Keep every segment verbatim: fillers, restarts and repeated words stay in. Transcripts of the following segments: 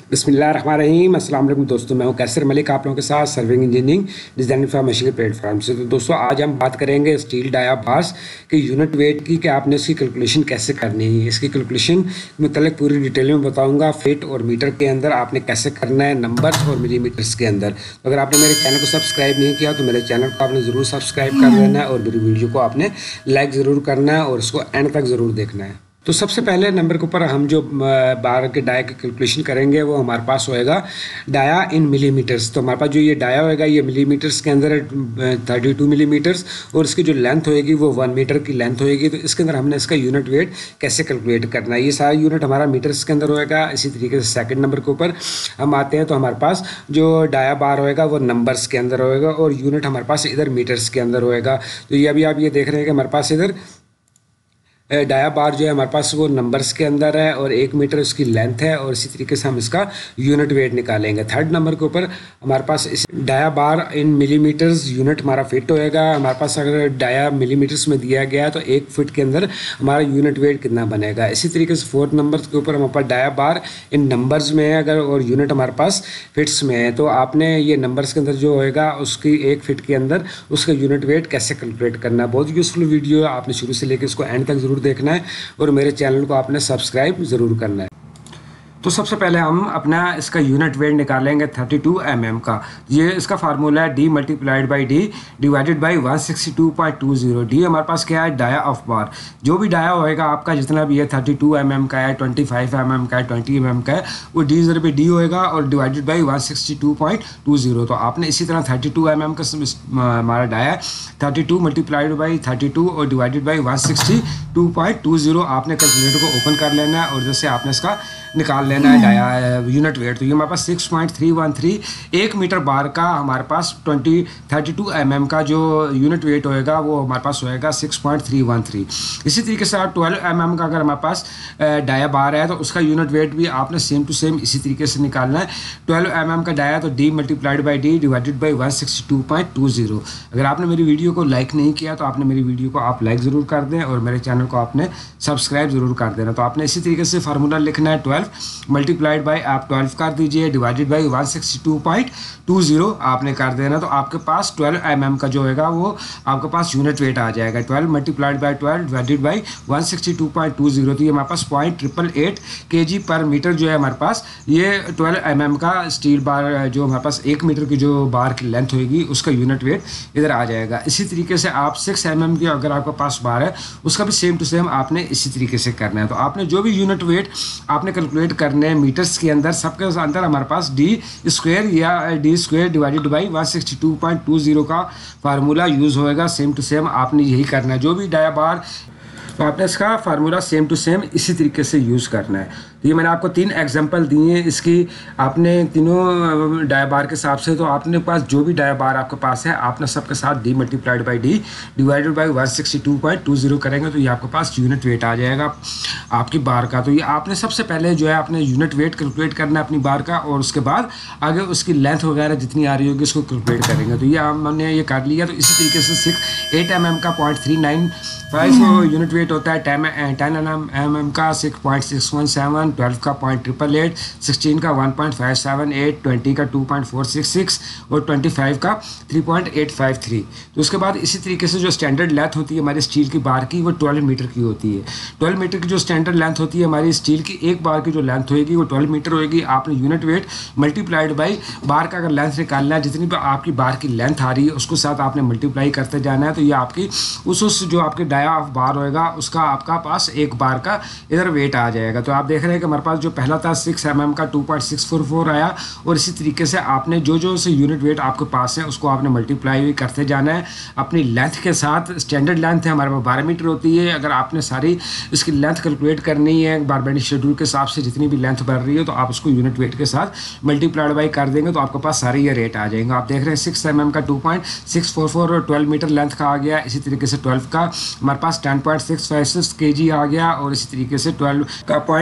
बिस्मिल्लाहिर्रहमानिर्रहीम। अस्सलाम वालेकुम दोस्तों, मैं हूं कैसर मलिक आप लोगों के साथ सर्विंग इंजीनियरिंग डिज़ाइन इन्फॉर्मेशन के प्लेटफॉर्म से। तो दोस्तों आज हम बात करेंगे स्टील डाया बार्स के यूनिट वेट की कि आपने इसकी कैलकुलेशन कैसे करनी है। इसकी कैलकुलेशन मतलब पूरी डिटेल में बताऊंगा। फीट और मीटर के अंदर आपने कैसे करना है, नंबर्स और मिलीमीटर्स के अंदर। तो अगर आपने मेरे चैनल को सब्सक्राइब नहीं किया तो मेरे चैनल को आपने ज़रूर सब्सक्राइब कर लेना है और मेरी वीडियो को आपने लाइक ज़रूर करना है और इसको एंड तक ज़रूर देखना है। तो सबसे पहले नंबर के ऊपर हम जो बार के डाया की कैलकुलेशन करेंगे वो हमारे पास होएगा डाया इन मिलीमीटर्स। तो हमारे पास जो ये डाया होएगा ये मिलीमीटर्स के अंदर थर्टी टू मिलीमीटर्स और इसकी जो लेंथ होएगी वो वन मीटर की लेंथ होएगी। तो इसके अंदर हमने इसका यूनिट वेट कैसे कैलकुलेट करना है, ये सारा यूनिट हमारा मीटर्स के अंदर होएगा। इसी तरीके से सेकंड नंबर के ऊपर हम आते हैं तो हमारे पास जो डाया बार होएगा वो नंबर्स के अंदर होएगा और यूनिट हमारे पास इधर मीटर्स के अंदर होएगा। तो ये अभी आप ये देख रहे हैं कि हमारे पास इधर डाया बार जो है हमारे पास वो नंबर्स के अंदर है और एक मीटर उसकी लेंथ है और इसी तरीके से हम इसका यूनिट वेट निकालेंगे। थर्ड नंबर के ऊपर हमारे पास इस dia bar in millimetres unit हमारा फिट होएगा। हमारे पास अगर डाया मिलीमीटर्स में दिया गया है तो एक फिट के अंदर हमारा यूनिट वेट कितना बनेगा। इसी तरीके से फोर्थ नंबर के ऊपर हमारे पास डाया बार इन नंबर्स में है अगर और यूनिट हमारे पास फिट्स में है तो आपने ये नंबर्स के अंदर जो होएगा उसकी एक फिट के अंदर उसका यूनिट वेट कैसे कैलकुलेट करना है। बहुत यूजफुल वीडियो है, आपने शुरू से लेकर इसको एंड तक जरूर देखना है और मेरे चैनल को आपने सब्सक्राइब जरूर करना है। तो सबसे पहले हम अपना इसका यूनिट वेट निकालेंगे थर्टी टू एम एम का। ये इसका फार्मूला है D multiplied by D divided by one sixty two point two zero. D हमारे पास क्या है, डाया ऑफ बार। जो भी डाया होएगा आपका जितना भी है थर्टी टू एम एम का है, ट्वेंटी फाइव एम एम का है, ट्वेंटी एम एम का है, वो डी जर पे डी होएगा और divided by one sixty two point two zero. तो आपने इसी तरह थर्टी टू एम एम का हमारा dia thirty two multiplied by thirty two और divided by one sixty two point two zero आपने कैलकुलेटर को ओपन कर लेना है और जैसे आपने इसका निकाल लेना है डाया यूनिट वेट। तो ये हमारे पास six point three one three एक मीटर बार का हमारे पास twenty thirty two m m का जो यूनिट वेट होएगा वो हमारे पास होएगा six point three one three. इसी तरीके से ट्वेल्व एम एम का अगर हमारे पास डाया बार है तो उसका यूनिट वेट भी आपने सेम टू सेम इसी तरीके से निकालना है। ट्वेल्व एम एम का डाया तो D multiplied by D divided by one sixty two point two zero. अगर आपने मेरी वीडियो को लाइक नहीं किया तो आपने मेरी वीडियो को आप लाइक ज़रूर कर दें और मेरे चैनल को आपने सब्सक्राइब ज़रूर कर देना। तो आपने इसी तरीके से फार्मूला लिखना है ट्वेल्व मल्टीप्लाइड बाई आप ट्वेल्व कर दीजिए divided by one sixty two point two zero आपने कर देना। तो आपके पास ट्वेल्व एम एम का जो होगा वो आपके पास यूनिट वेट आ जाएगा। Twelve multiplied by twelve divided by one sixty two point two zero. तो ये हमारे पास पॉइंट ट्रिपल एट के जी पर मीटर जो है हमारे पास ये ट्वेल्व एम एम का स्टील बार जो हमारे पास एक मीटर की जो बार की लेंथ होगी उसका यूनिट वेट इधर आ जाएगा। इसी तरीके से आप सिक्स एम एम की अगर आपके पास बार है उसका भी सेम टू सेम आपने इसी तरीके से करना है। तो आपने जो भी यूनिट वेट आपने कैलकुलेट करने हैं मीटर्स के अंदर सबके अंदर हमारे पास डी स्क्वायर या D square divided by one sixty two point two zero का फार्मूला यूज़ होएगा। सेम टू सेम आपने यही करना है। जो भी डाया बार तो आपने इसका फार्मूला सेम टू सेम इसी तरीके से यूज़ करना है। तो ये मैंने आपको तीन एग्जांपल दिए हैं इसकी, आपने तीनों डाया बार के हिसाब से तो आपने पास जो भी डाया बार आपके पास है आपने सबके साथ D multiplied by D divided by one sixty two point two zero करेंगे तो ये आपके पास यूनिट वेट आ जाएगा आपकी बार का। तो ये आपने सबसे पहले जो है आपने यूनिट वेट कैलकुलेट करना है अपनी बार का और उसके बाद आगे उसकी लेंथ वगैरह जितनी आ रही होगी उसको कैलकुलेट करेंगे। तो ये हमने ये कर लिया। तो इसी तरीके से सिक्स एट एम एम का point three nine five unit weight होता है, टेन टेन एम एम का six point six one seven, twelve का पॉइंट ट्रिपल एट, सिक्सटीन का one point five seven eight, twenty का two point four six six और twenty five का three point eight five three. तो उसके बाद इसी तरीके से जो स्टैंडर्ड लेंथ होती है हमारी स्टील की बार की वो ट्वेल्व मीटर की होती है। ट्वेल्व मीटर की जो स्टैंडर्ड लेंथ होती है हमारी स्टील की एक बार की जो लेंथ होगी वो ट्वेल्व मीटर होगी। आपने unit weight multiplied by bar का अगर लेंथ निकालना है जितनी भी आपकी बार की लेंथ आ रही है उसको साथ आपने मल्टीप्लाई करते जाना है। तो ये आपकी उस उस जो आपके डाया ऑफ बार होएगा उसका आपका पास एक बार का इधर वेट आ जाएगा। तो आप देख रहे हैं कि हमारे पास जो पहला था सिक्स एम एम का two point six four four आया और इसी तरीके से आपने जो जो से यूनिट वेट आपके पास है उसको आपने मल्टीप्लाई करते जाना है अपनी लेंथ के साथ। स्टैंडर्ड लेंथ है हमारे पास बारह मीटर होती है। अगर आपने सारी इसकी लेंथ कैलकुलेट करनी है बार बेंडिंग शेड्यूल के हिसाब से जितनी भी लेंथ बढ़ रही है तो आप उसको यूनिट वेट के साथ मल्टीप्लाइड बाई कर देंगे तो आपके पास सारे ये रेट आ जाएंगे। आप देख रहे हैं सिक्स एम एम का two point six four four और ट्वेल्व मीटर लेंथ का आ गया। इसी तरीके से ट्वेल्व का हमारे पास ten point six five six k g आ गया और इसी तरीके से ट्वेल्व का पॉइंट एट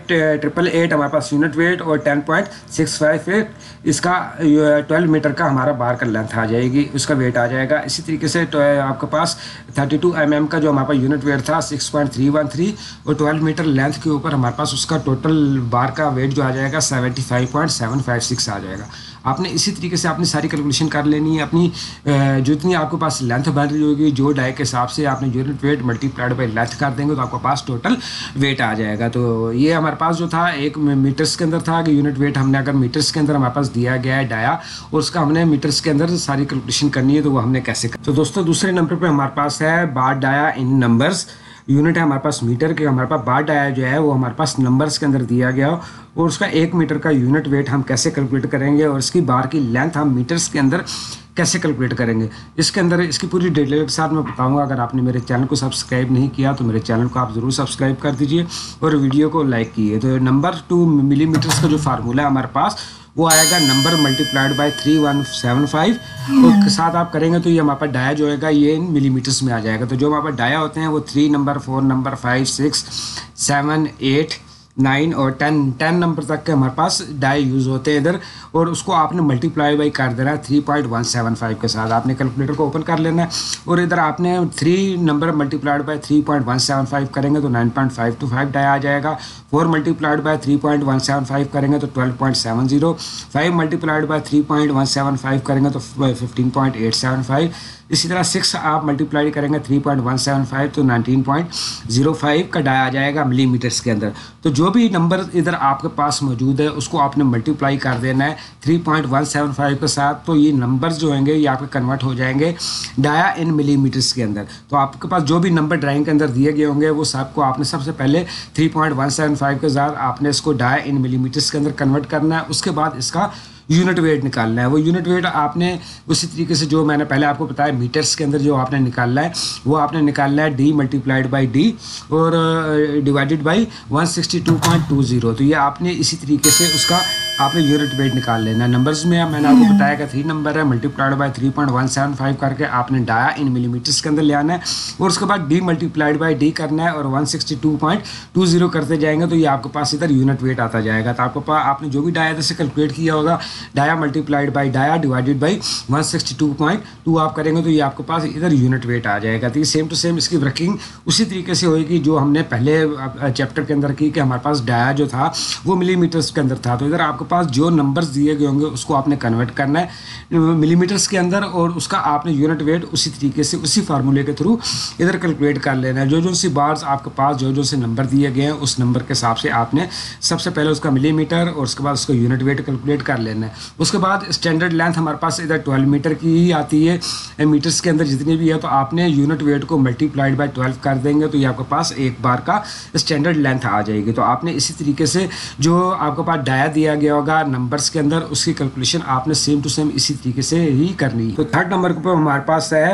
ट्रिपल एट हमारे पास यूनिट वेट और ten point six five eight इसका ट्वेल्व मीटर का हमारा बार का लेंथ आ जाएगी, उसका वेट आ जाएगा। इसी तरीके से तो आपके पास थर्टी टू एम एम का जो हमारे पास यूनिट वेट था six point three one three और ट्वेल्व मीटर लेंथ के ऊपर हमारे पास उसका टोटल बार का वेट जो आ जाएगा seventy five point seven five six आ जाएगा। आपने इसी तरीके से आपने सारी कैलकुलेशन कर लेनी है अपनी जितनी आपके पास लेंथ बन रही होगी, जो डाई के हिसाब से आपने unit weight multiplied by length कर देंगे तो आपके पास टोटल वेट आ जाएगा। तो ये हमारे पास जो था एक मीटर्स के अंदर था कि यूनिट वेट हमने अगर मीटर्स के अंदर हमारे पास दिया गया है डाया और उसका हमने मीटर्स के अंदर सारी कैलकुलेशन करनी है तो वो हमने कैसे कर। तो दोस्तों दूसरे नंबर पर हमारे पास है bar dia in numbers. Unit है हमारे पास मीटर के, हमारे पास बार डाया जो है वो हमारे पास नंबर्स के अंदर दिया गया हो और उसका एक मीटर का यूनिट वेट हम कैसे कैलकुलेट करेंगे और इसकी बार की लेंथ हम मीटर्स के अंदर कैसे कैलकुलेट करेंगे। इसके अंदर इसकी पूरी डिटेल के साथ मैं बताऊंगा। अगर आपने मेरे चैनल को सब्सक्राइब नहीं किया तो मेरे चैनल को आप ज़रूर सब्सक्राइब कर दीजिए और वीडियो को लाइक कीजिए। तो नंबर टू मिलीमीटर्स का जो फार्मूला है हमारे पास वो आएगा number multiplied by three one seven five और के साथ आप करेंगे तो ये हमारे पास डाया जो होगा ये इन मिलीमीटर्स में आ जाएगा। तो जो हमारे पास डाया होते हैं वो three number, four number, five, six, seven, eight, nine और टेन टेन नंबर तक के हमारे पास डाई यूज़ होते हैं इधर और उसको आपने मल्टीप्लाई बाई कर देना है three point one seven five के साथ। आपने कैलकुलेटर को ओपन कर लेना है और इधर आपने three number multiplied by three point one seven five करेंगे तो nine point five two five dia आ जाएगा। Four multiplied by three point one seven five करेंगे तो twelve point seven zero. Five multiplied by three point one seven five करेंगे तो fifteen point eight seven five. इसी तरह six आप multiply करेंगे three point one seven five तो nineteen point zero five का डाया आ जाएगा मिलीमीटर्स के अंदर। तो जो भी नंबर इधर आपके पास मौजूद है उसको आपने मल्टीप्लाई कर देना है three point one seven five के साथ। तो ये नंबर्स जो होंगे ये आपके कन्वर्ट हो जाएंगे डाया इन मिलीमीटर्स के अंदर। तो आपके पास जो भी नंबर ड्राइंग के अंदर दिए गए होंगे वो सबको आपने सबसे पहले three point one seven five के साथ आपने इसको डाया इन मिलीमीटर्स के अंदर कन्वर्ट करना है। उसके बाद इसका यूनिट वेट निकालना है। वो यूनिट वेट आपने उसी तरीके से जो मैंने पहले आपको बताया मीटर्स के अंदर जो आपने निकालना है वो आपने निकालना है डी मल्टीप्लाइड बाई डी और divided by one sixty two point two zero. तो ये आपने इसी तरीके से उसका आपने यूनिट वेट निकाल लेना है। नंबर्स में मैंने आपको बताया कि थ्री नंबर है multiplied by three point one seven five करके आपने डाया इन मिलीमीटर्स के अंदर ले आना है और उसके बाद डी मल्टीप्लाइड बाई डी करना है और one sixty two point two zero करते जाएंगे तो ये आपके पास इधर यूनिट वेट आता जाएगा। तो आपके पास आपने जो भी डाया इधर से कैलकुलेट किया होगा dia multiplied by dia divided by one sixty two point two आप करेंगे तो ये आपके पास इधर यूनिट वेट आ जाएगा। तो ये सेम टू सेम इसकी वर्किंग उसी तरीके से होगी जो हमने पहले चैप्टर के अंदर की कि हमारे पास डाया जो था वो मिलीमीटर्स के अंदर था। तो इधर आपके पास जो नंबर्स दिए गए होंगे उसको आपने कन्वर्ट करना है मिलीमीटर्स के अंदर और उसका आपने यूनिट वेट उसी तरीके से उसी फार्मूले के थ्रू इधर कैलकुलेट कर लेना है। जो जो सी बार्स आपके पास जो जो से नंबर दिए गए हैं उस नंबर के हिसाब से आपने सबसे पहले उसका मिलीमीटर और उसके बाद उसका यूनिट वेट कैलकुलेट कर लेना है। उसके बाद स्टैंडर्ड लेंथ हमारे पास इधर ट्वेल्व मीटर की ही आती है मीटर्स के अंदर जितनी भी है तो आपने यूनिट वेट को मल्टीप्लाइड बाय ट्वेल्व कर देंगे तो ये आपके पास एक बार का स्टैंडर्ड लेंथ आ जाएगी। तो आपने इसी तरीके से जो आपके पास डाया दिया गया होगा नंबर्स के अंदर उसकी कैलकुलेशन आपने सेम टू सेम इसी तरीके से ही करनी है। तो थर्ड नंबर के ऊपर हमारे पास है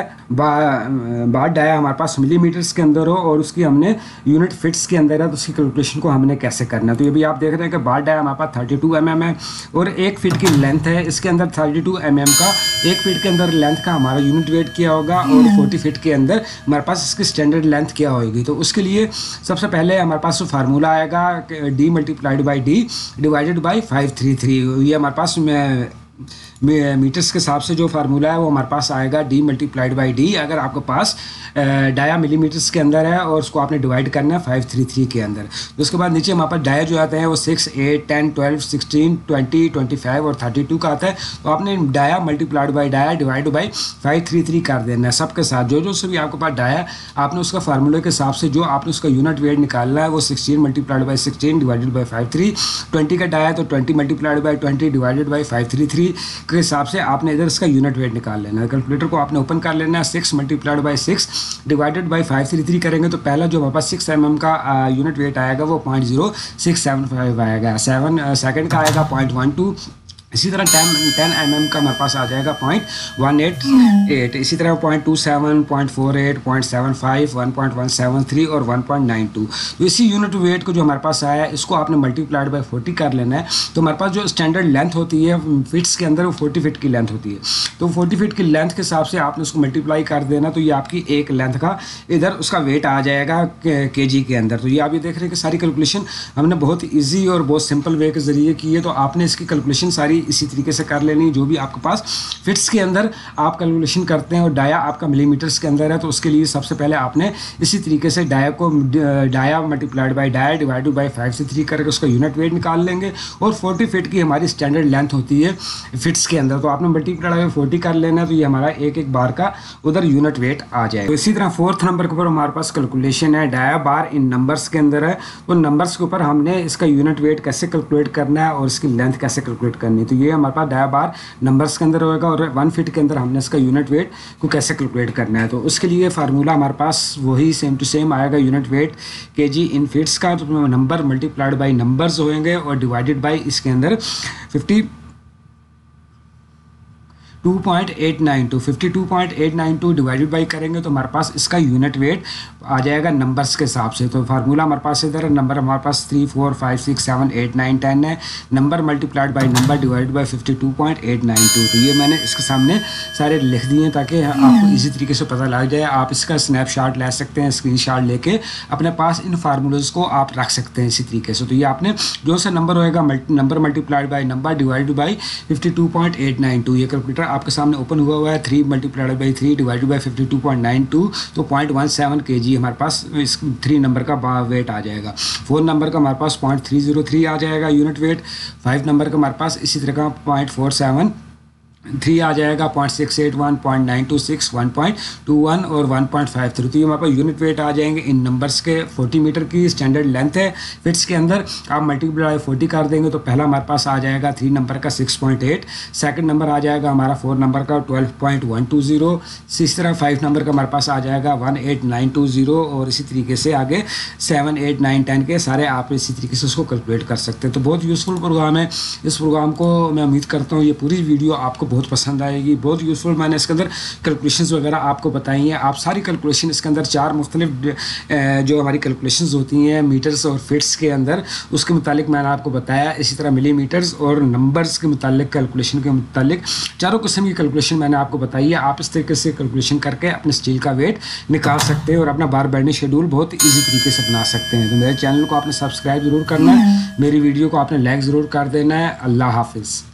बार डाया हमारे पास मिलीमीटर्स के अंदर हो और उसकी हमने यूनिट फिट्स के अंदर है तो उसकी कैलकुलेशन को हमने कैसे करना है। तो ये भी आप देख रहे हैं कि बार डाया हमारे पास थर्टी टू एम एम है और एक फीट की लेंथ है। इसके अंदर थर्टी टू एम एम का एक फीट के अंदर लेंथ का हमारा यूनिट वेट क्या होगा और फोर्टी फीट के अंदर हमारे पास इसकी स्टैंडर्ड लेंथ क्या होगी। तो उसके लिए सबसे पहले हमारे पास जो फार्मूला आएगा D multiplied by D divided by five three three ये हमारे पास में मीटर्स के हिसाब से जो फार्मूला है वो हमारे पास आएगा डी मल्टीप्लाइड बाई डी। अगर आपके पास डाया मिलीमीटर्स के अंदर है और उसको आपने डिवाइड करना है फाइव थ्री थ्री के अंदर। तो उसके बाद नीचे हमारे पास डाया जो आते हैं वो six eight ten twelve sixteen twenty twenty five और थर्टी टू का आता है। तो आपने dia multiplied by dia divide by five three three कर देना है सबके साथ। जो जो से भी आपके पास डाया आपने उसका फार्मूले के हिसाब से जो आपने उसका यूनिट वेट निकालना है वो sixteen multiplied by sixteen divided by five three. Twenty का डाया तो twenty multiplied by twenty divided by five three three के हिसाब से आपने इधर इसका यूनिट वेट निकाल लेना है। कैलकुलेटर को आपने ओपन कर लेना है six multiplied by six divided by five three three करेंगे तो पहला जो हमारे पास सिक्स एम एम का यूनिट वेट आएगा वो point zero six seven five आएगा। सेवन सेकेंड का आएगा पॉइंट वन टू इसी तरह टेन टेन एम एम का हमारे पास आ जाएगा पॉइंट वन एट एट, इसी तरह point two seven, point four eight, point seven five, one point one seven three और वन पॉइंट नाइन टू। तो इसी यूनिट वेट को जो हमारे पास आया है इसको आपने मल्टीप्लाइड बाय फोर्टी कर लेना है। तो हमारे पास जो स्टैंडर्ड लेंथ होती है फिट्स के अंदर वो फोर्टी फिट की लेंथ होती है, तो फोर्टी फिट की लेंथ के हिसाब से आपने उसको मल्टीप्लाई कर देना। तो ये आपकी एक लेंथ का इधर उसका वेट आ जाएगा के जी के अंदर। तो ये आप ये देख रहे हैं कि सारी कैलकुलेशन हमने बहुत ईजी और बहुत सिंपल वे के ज़रिए की है। तो आपने इसकी कैलकुलेशन सारी इसी तरीके से कर लेनी, जो भी आपके पास फिट्स के अंदर आप कैलकुलेशन करते हैं और डाया आपका मिलीमीटर्स के अंदर है, तो उसके लिए सबसे पहले आपने इसी तरीके से डाया को dia multiplied by dia divided by five से थ्री करके उसका यूनिट वेट निकाल लेंगे। और फोर्टी फिट की हमारी स्टैंडर्ड लेंथ होती है फिट्स के अंदर, तो आपने मल्टीप्लाइड बाय फोर्टी कर लेना है। तो ये हमारा एक एक बार का उधर यूनिट वेट आ जाएगा। तो इसी तरह फोर्थ नंबर के ऊपर हमारे पास कैलकुलेशन है डाया बार इन नंबर्स के अंदर है। तो नंबर्स के ऊपर हमने इसका यूनिट वेट कैसे कैलकुलेट करना है और इसकी लेंथ कैसे कैलकुलेट करनी है। तो ये हमारे पास डाया बार नंबर्स के अंदर होगा और वन फीट के अंदर हमने इसका यूनिट वेट को कैसे कैलकुलेट करना है। तो उसके लिए फार्मूला हमारे पास वही सेम टू सेम आएगा, unit weight KG in feets का। तो नंबर मल्टीप्लाइड बाय नंबर्स होंगे और डिवाइडेड बाय इसके अंदर fifty two point eight nine two fifty two point eight nine two divided by करेंगे तो हमारे पास इसका यूनिट वेट आ जाएगा नंबर्स के हिसाब से। तो फार्मूला हमारे पास इधर नंबर हमारे पास three four five six seven eight nine ten है, number multiplied by number divided by fifty two point eight nine two. तो ये मैंने इसके सामने सारे लिख दिए हैं ताकि आपको इसी तरीके से पता लग जाए। आप इसका स्नैपशॉट ले सकते हैं, स्क्रीन शॉट लेके अपने पास इन फार्मूलाज को आप रख सकते हैं इसी तरीके से। तो ये आपने जो सा नंबर होएगा number multiplied by number divided by fifty two point eight nine two, ये कैलकुलेटर आपके सामने ओपन हुआ हुआ है। Three multiplied by three divided by fifty two point nine two, तो point one seven K G हमारे पास इस थ्री नंबर का वेट आ जाएगा। फोर नंबर का हमारे पास पॉइंट थ्री जीरो थ्री आ जाएगा यूनिट वेट। फाइव नंबर का हमारे पास इसी तरह का पॉइंट फोर सेवन थ्री आ जाएगा, point six eight one, point nine two six, one point two one और वन पॉइंट फाइव थ्री। तो ये हमारे पास यूनिट वेट आ जाएंगे इन नंबर्स के। फोर्टी मीटर की स्टैंडर्ड लेंथ है फिट्स के अंदर, आप मल्टीप्लाई फोर्टी कर देंगे तो पहला हमारे पास आ जाएगा थ्री नंबर का six point eight, second number आ जाएगा हमारा फोर नंबर का twelve point one two zero, इसी तरह फाइव नंबर का हमारे पास आ जाएगा one eight nine two zero और इसी तरीके से आगे सेवन एट नाइन टेन के सारे आप इसी तरीके से उसको कैलकुलेट कर सकते हैं। तो बहुत यूज़फुल प्रोग्राम है। इस प्रोग्राम को मैं उम्मीद करता हूँ ये पूरी वीडियो आपको बहुत पसंद आएगी, बहुत यूज़फुल। मैंने इसके अंदर कैलकुलेशंस वगैरह आपको बताई हैं। आप सारी कैलकुलेशन इसके अंदर चार मुख्तलिफ जो हमारी कैलकुलेशंस होती हैं मीटर्स और फिट्स के अंदर, उसके मुतालिक मैंने आपको बताया। इसी तरह मिलीमीटर्स और नंबर्स के मुतालिक कैलकुलेशन के मुतालिक चारों किस्म की कैलकुलेशन मैंने आपको बताई है। आप इस तरीके से कैलकुलेशन करके अपने स्टील का वेट निकाल सकते हैं और अपना बार बेंडिंग शेड्यूल बहुत ईजी तरीके से बना सकते हैं। तो मेरे चैनल को आपने सब्सक्राइब ज़रूर करना है, मेरी वीडियो को आपने लाइक ज़रूर कर देना है। अल्लाह हाफिज़।